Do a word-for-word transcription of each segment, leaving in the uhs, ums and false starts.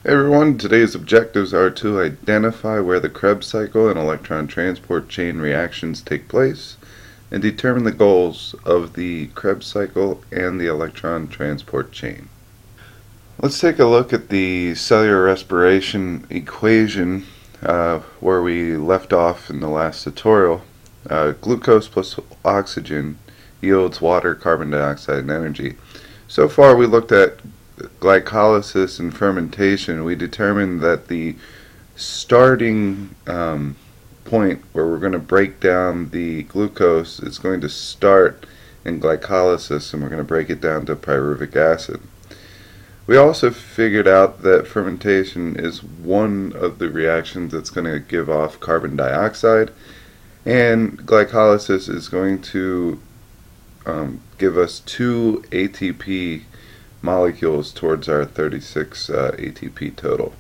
Hey everyone, today's objectives are to identify where the Krebs cycle and electron transport chain reactions take place and determine the goals of the Krebs cycle and the electron transport chain. Let's take a look at the cellular respiration equation uh, where we left off in the last tutorial. Uh, glucose plus oxygen yields water, carbon dioxide, and energy. So far we looked at glycolysis and fermentation. We determined that the starting um, point where we're going to break down the glucose is going to start in glycolysis, and we're going to break it down to pyruvic acid. We also figured out that fermentation is one of the reactions that's going to give off carbon dioxide, and glycolysis is going to um, give us two A T P molecules towards our thirty-six uh, A T P total.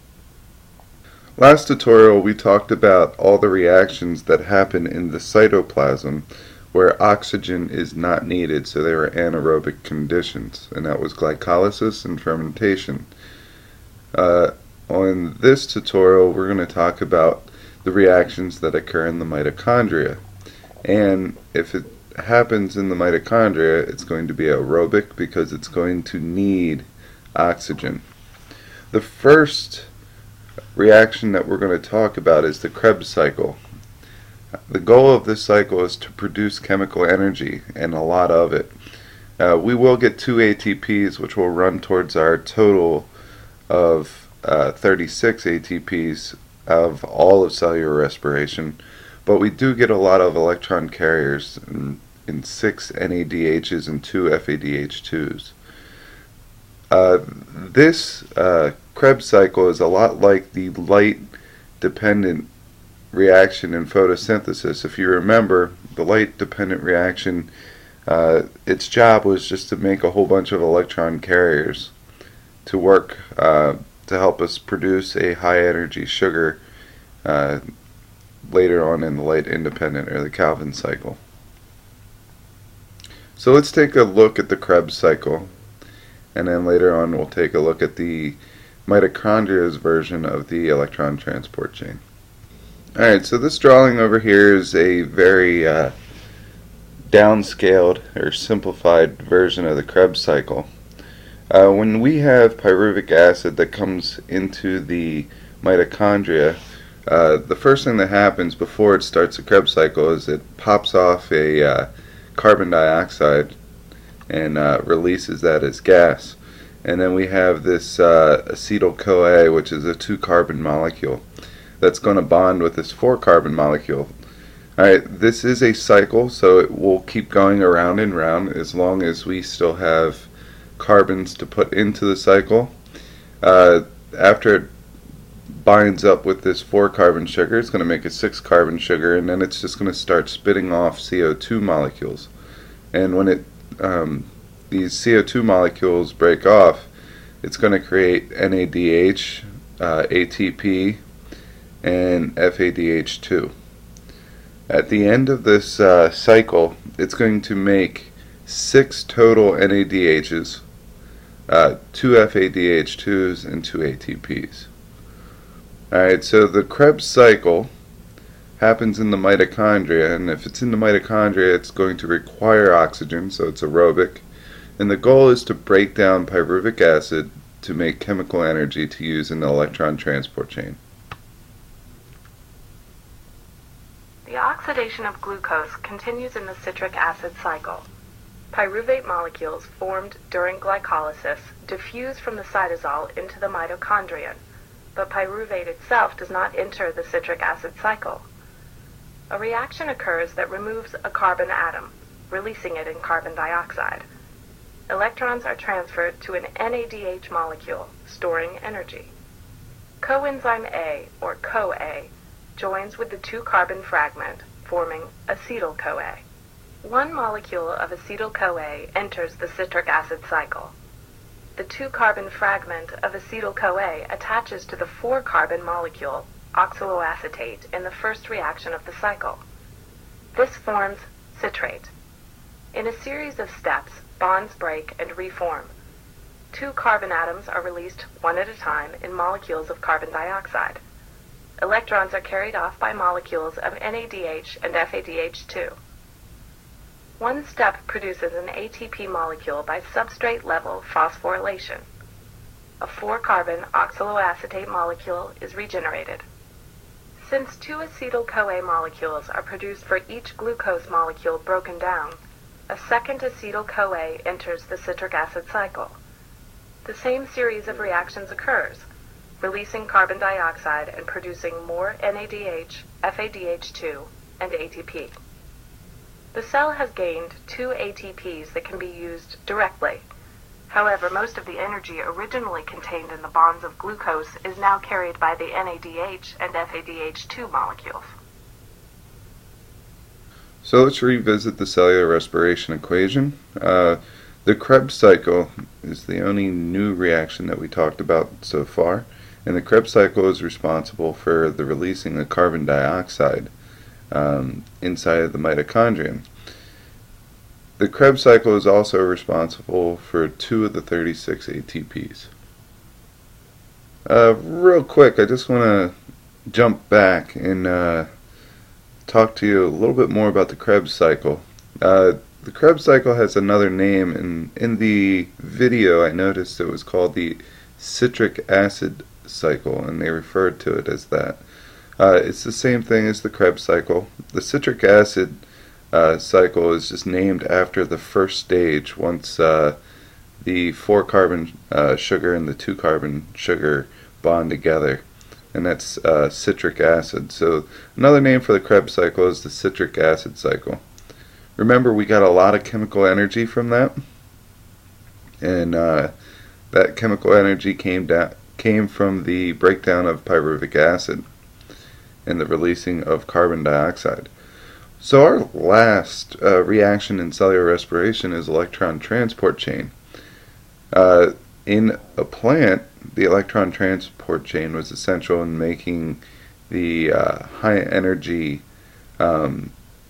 Last tutorial we talked about all the reactions that happen in the cytoplasm where oxygen is not needed, so they were anaerobic conditions, and that was glycolysis and fermentation. Uh, on this tutorial we're going to talk about the reactions that occur in the mitochondria, and if it happens in the mitochondria, it's going to be aerobic because it's going to need oxygen. The first reaction that we're going to talk about is the Krebs cycle. The goal of this cycle is to produce chemical energy, and a lot of it. Uh, we will get two A T Ps, which will run towards our total of uh, thirty-six A T Ps of all of cellular respiration, but we do get a lot of electron carriers in, in six N A D Hs and two F A D H twos. Uh, this uh, Krebs cycle is a lot like the light-dependent reaction in photosynthesis. If you remember, the light-dependent reaction, uh, its job was just to make a whole bunch of electron carriers to work uh, to help us produce a high-energy sugar uh, later on in the light independent, or the Calvin cycle. So let's take a look at the Krebs cycle, and then later on we'll take a look at the mitochondria's version of the electron transport chain. Alright, so this drawing over here is a very uh, downscaled or simplified version of the Krebs cycle. Uh, when we have pyruvic acid that comes into the mitochondria, Uh, the first thing that happens before it starts the Krebs cycle is it pops off a uh, carbon dioxide and uh, releases that as gas. And then we have this uh, acetyl-CoA, which is a two-carbon molecule that's going to bond with this four-carbon molecule. Alright, this is a cycle, so it will keep going around and round as long as we still have carbons to put into the cycle. Uh, after it binds up with this four carbon sugar, it's going to make a six carbon sugar, and then it's just going to start spitting off C O two molecules. And when it um, these C O two molecules break off, it's going to create N A D H, uh, A T P, and F A D H two. At the end of this uh, cycle, it's going to make six total N A D Hs, uh, two F A D H twos, and two A T Ps. Alright, so the Krebs cycle happens in the mitochondria, and if it's in the mitochondria, it's going to require oxygen, so it's aerobic. And the goal is to break down pyruvic acid to make chemical energy to use in the electron transport chain. The oxidation of glucose continues in the citric acid cycle. Pyruvate molecules formed during glycolysis diffuse from the cytosol into the mitochondrion, but pyruvate itself does not enter the citric acid cycle. A reaction occurs that removes a carbon atom, releasing it in carbon dioxide. Electrons are transferred to an N A D H molecule, storing energy. Coenzyme A, or CoA, joins with the two-carbon fragment, forming acetyl-CoA. One molecule of acetyl-CoA enters the citric acid cycle. The two-carbon fragment of acetyl-CoA attaches to the four-carbon molecule, oxaloacetate, in the first reaction of the cycle. This forms citrate. In a series of steps, bonds break and reform. Two carbon atoms are released one at a time in molecules of carbon dioxide. Electrons are carried off by molecules of N A D H and F A D H two. One step produces an A T P molecule by substrate-level phosphorylation. A four-carbon oxaloacetate molecule is regenerated. Since two acetyl-CoA molecules are produced for each glucose molecule broken down, a second acetyl-CoA enters the citric acid cycle. The same series of reactions occurs, releasing carbon dioxide and producing more N A D H, F A D H two, and A T P. The cell has gained two A T Ps that can be used directly. However, most of the energy originally contained in the bonds of glucose is now carried by the N A D H and F A D H two molecules. So let's revisit the cellular respiration equation. Uh, the Krebs cycle is the only new reaction that we talked about so far, and the Krebs cycle is responsible for the releasing of carbon dioxide um, inside of the mitochondrion. The Krebs cycle is also responsible for two of the thirty-six A T Ps. Uh, real quick, I just want to jump back and uh, talk to you a little bit more about the Krebs cycle. Uh, the Krebs cycle has another name, and in the video I noticed it was called the citric acid cycle, and they referred to it as that. Uh, it's the same thing as the Krebs cycle. The citric acid uh, cycle is just named after the first stage once uh, the four carbon uh, sugar and the two carbon sugar bond together, and that's uh, citric acid. So another name for the Krebs cycle is the citric acid cycle. Remember, we got a lot of chemical energy from that, and uh, that chemical energy came down came from the breakdown of pyruvic acid and the releasing of carbon dioxide. So our last uh, reaction in cellular respiration is electron transport chain. Uh, in a plant, the electron transport chain was essential in making the uh, high energy um,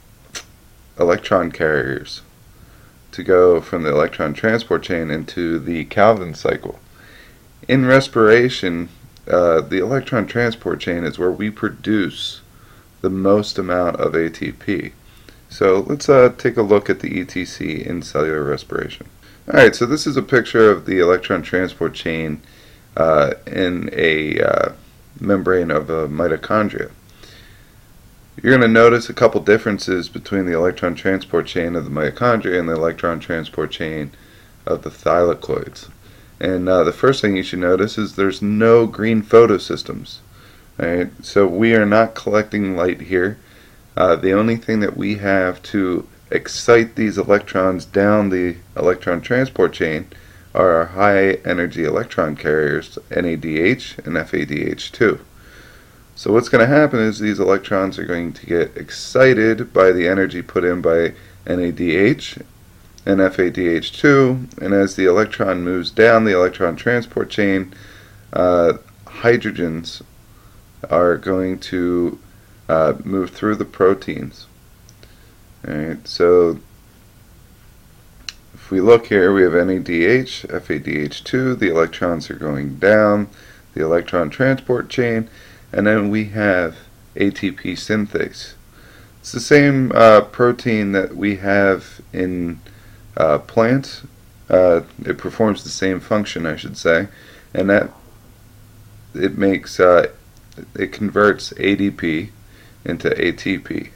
electron carriers to go from the electron transport chain into the Calvin cycle. In respiration, uh, the electron transport chain is where we produce the most amount of A T P. So let's uh, take a look at the E T C in cellular respiration. Alright, so this is a picture of the electron transport chain uh, in a uh, membrane of a mitochondria. You're going to notice a couple differences between the electron transport chain of the mitochondria and the electron transport chain of the thylakoids. And uh, the first thing you should notice is there's no green photosystems. Right? So we are not collecting light here. Uh, the only thing that we have to excite these electrons down the electron transport chain are our high energy electron carriers, N A D H and F A D H two. So what's going to happen is these electrons are going to get excited by the energy put in by N A D H and F A D H two, and as the electron moves down the electron transport chain, uh, hydrogens are going to uh, move through the proteins. Alright, so if we look here, we have N A D H, F A D H two, the electrons are going down the electron transport chain, and then we have A T P synthase. It's the same uh, protein that we have in uh, plants. Uh, it performs the same function, I should say, and that it makes uh, it converts A D P into A T P.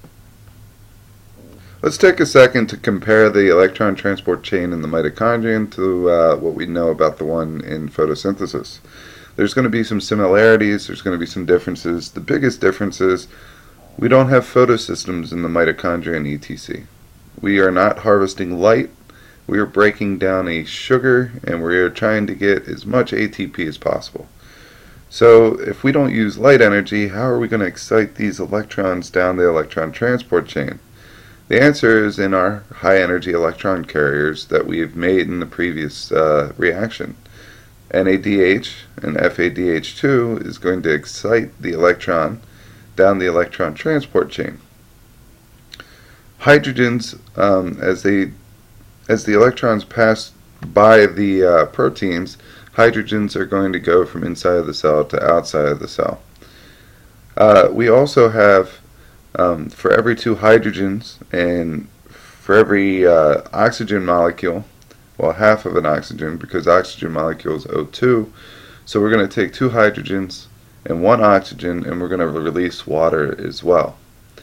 Let's take a second to compare the electron transport chain in the mitochondrion to uh, what we know about the one in photosynthesis. There's going to be some similarities, there's going to be some differences. The biggest difference is we don't have photosystems in the mitochondrion E T C. We are not harvesting light, we are breaking down a sugar, and we are trying to get as much A T P as possible. So if we don't use light energy, how are we going to excite these electrons down the electron transport chain? The answer is in our high energy electron carriers that we have made in the previous uh, reaction. N A D H and F A D H two is going to excite the electron down the electron transport chain. Hydrogens, um, as they as the electrons pass by the uh, proteins, hydrogens are going to go from inside of the cell to outside of the cell. Uh, we also have, um, for every two hydrogens and for every uh, oxygen molecule, well, half of an oxygen, because oxygen molecule is O two, so we're going to take two hydrogens and one oxygen, and we're going to release water as well.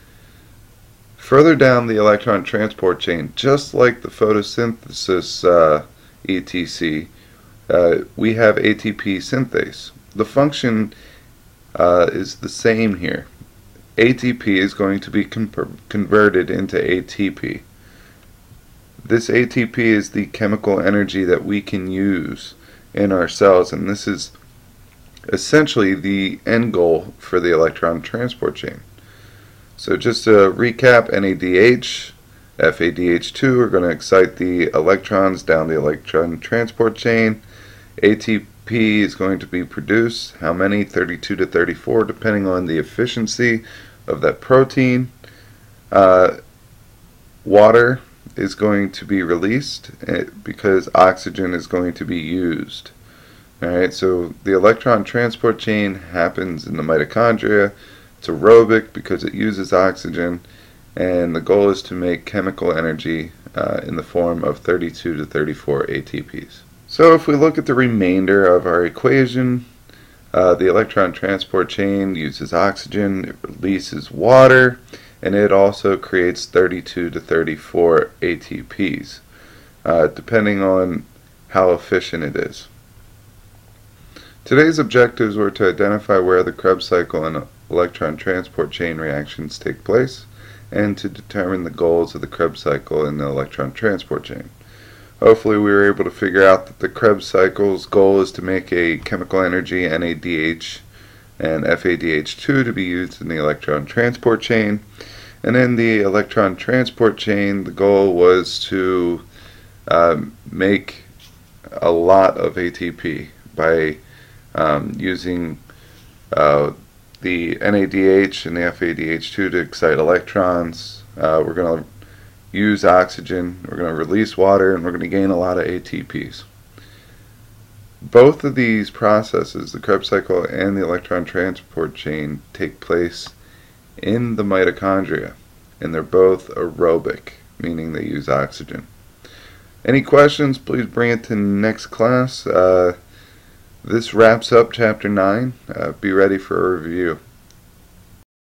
Further down the electron transport chain, just like the photosynthesis uh, E T C, uh, we have A T P synthase. The function uh, is the same here. A T P is going to be converted into A T P. This A T P is the chemical energy that we can use in our cells, and this is essentially the end goal for the electron transport chain. So just to recap, N A D H, F A D H two are going to excite the electrons down the electron transport chain. A T P is going to be produced, how many? thirty-two to thirty-four, depending on the efficiency of that protein. Uh, water is going to be released because oxygen is going to be used. Alright, so the electron transport chain happens in the mitochondria. It's aerobic because it uses oxygen, and the goal is to make chemical energy uh, in the form of thirty-two to thirty-four A T Ps. So if we look at the remainder of our equation, uh, the electron transport chain uses oxygen, it releases water, and it also creates thirty-two to thirty-four A T Ps, uh, depending on how efficient it is. Today's objectives were to identify where the Krebs cycle and electron transport chain reactions take place, and to determine the goals of the Krebs cycle and the electron transport chain. Hopefully we were able to figure out that the Krebs cycle's goal is to make a chemical energy, N A D H and F A D H two, to be used in the electron transport chain. And in the electron transport chain, the goal was to uh, make a lot of A T P by um, using uh, the N A D H and the F A D H two to excite electrons. Uh, we're going to use oxygen, we're going to release water, and we're going to gain a lot of A T Ps. Both of these processes, the Krebs cycle and the electron transport chain, take place in the mitochondria, and they're both aerobic, meaning they use oxygen. Any questions, please bring it to next class. Uh, this wraps up chapter nine. Uh, be ready for a review.